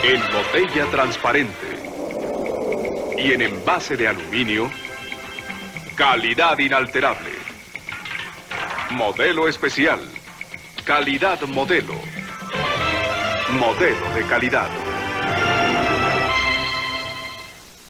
en botella transparente y en envase de aluminio, calidad inalterable. Modelo especial, calidad modelo. Modelo de calidad.